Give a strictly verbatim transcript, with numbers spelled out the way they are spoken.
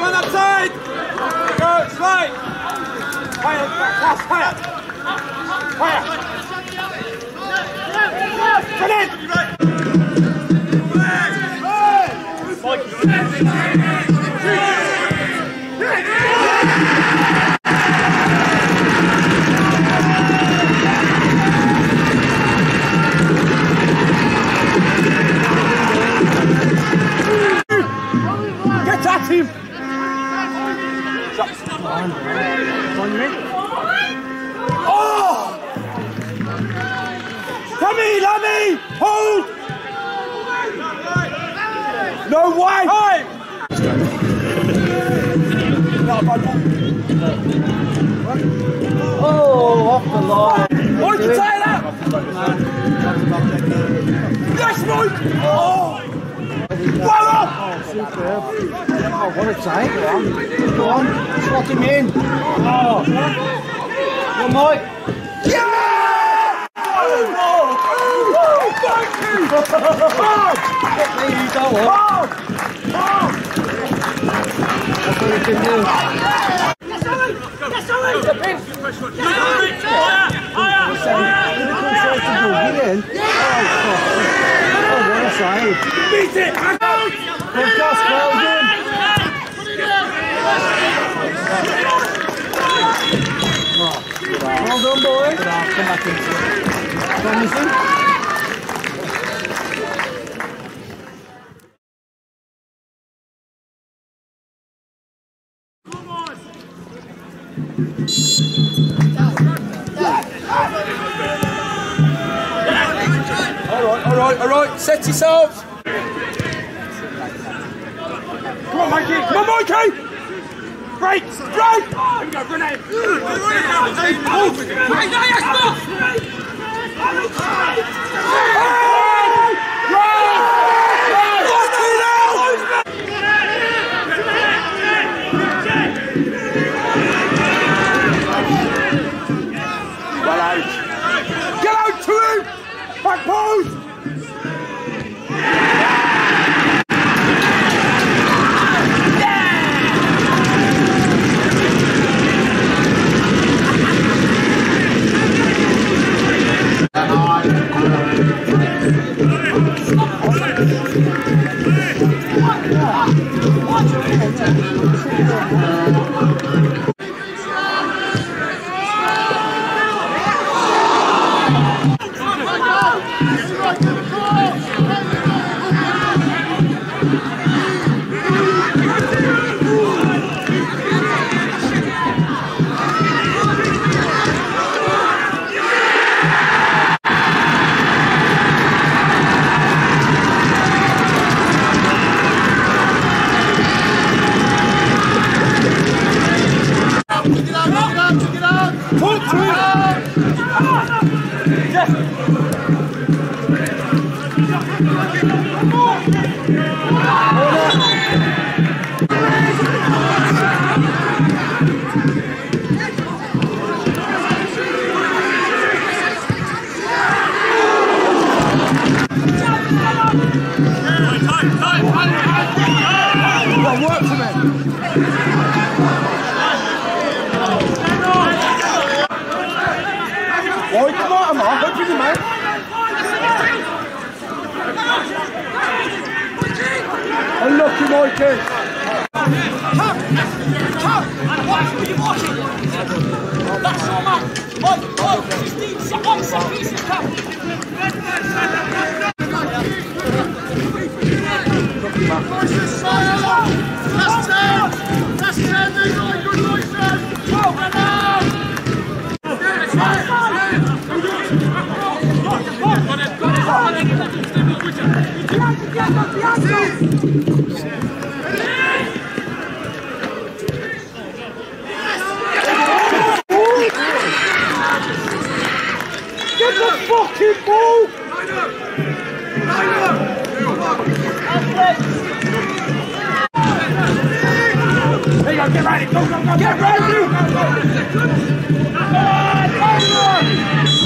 on that side! Go, slide! Higher, pass, higher! Higher! Come in! Get at him! Oh! Tommy, Lammy! Hold! No way! Time! Oh, off the line. Mike, you take that! Yes, Mike! Oh! Well up! Oh, superb. Oh, what a take. Go on, slot him in. Oh, go on, Mike. Yeah! Oh! Oh! Oh! Thank you! Oh! You don't want. Oh! Oh! That's what you can do. Yes, Ollie! Yes, Ollie! Yes, Ollie! Higher! Get in. Oh, what a save. Beat it! Good cross, Belgium. Well done, boys. Come back into it. Promising. Alright, alright, alright, set yourselves! Come on, Mikey! Come on, Mikey! Break! Break! Here we go, grenade! Hey, move! Hey, no, yes, stop! Well out! Get out to him! Back post! Unlucky, Mikey! Come! Come! And watch where you're watching! That's your man! Mike, Mike, sixteen, one set pieces, come! That's ten! That's ten! These are good voices! Go, Renan! Get the fucking ball! There you go, get ready, go, go, go, get ready! Go, go, go.